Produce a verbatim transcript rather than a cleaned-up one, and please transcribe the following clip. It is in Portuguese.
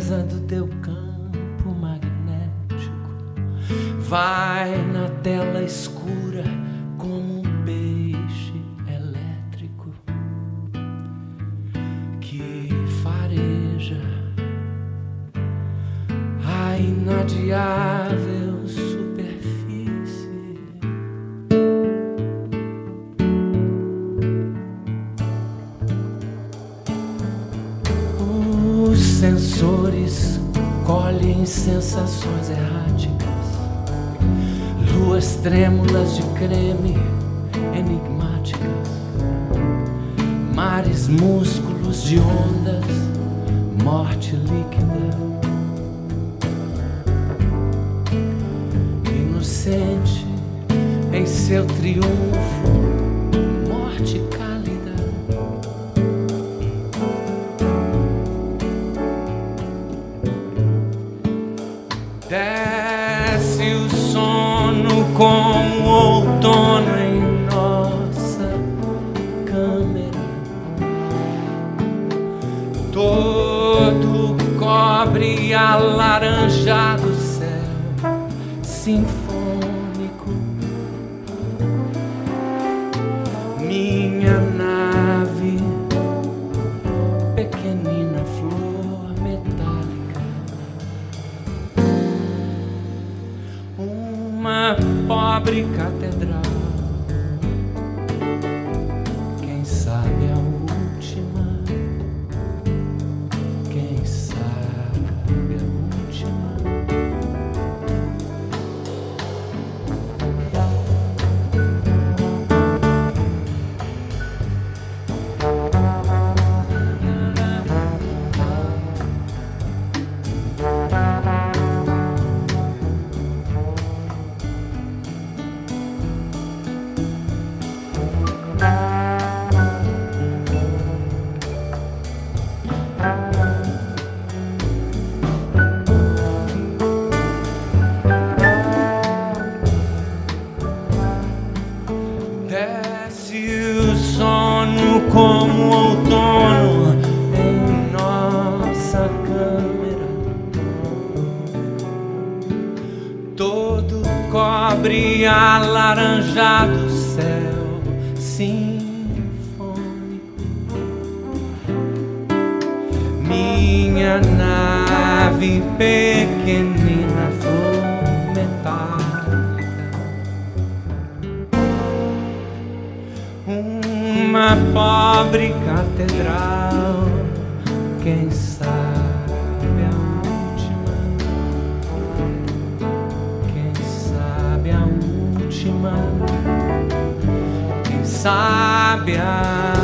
beleza do teu campo magnético vai na tela escura como um peixe elétrico que fareja a inadiável superfície. Os sensores colhem sensações erráticas, luas trêmulas de creme enigmáticas, mares músculos de ondas, morte líquida. Inocente em seu triunfo, morte cálida. Desce o sono como outono em nossa câmera. Todo cobre alaranjado céu sinfônico. Minha nave, pequenina flor metálica, uma pobre catedral, quem sabe a última, quem sabe a última. Desce o sono como outono em nossa câmera. Todo cobre alaranjado céu sinfônico. Minha nave pequenina flor metálica, uma pobre catedral, quem sabe a última, quem sabe a última, quem sabe a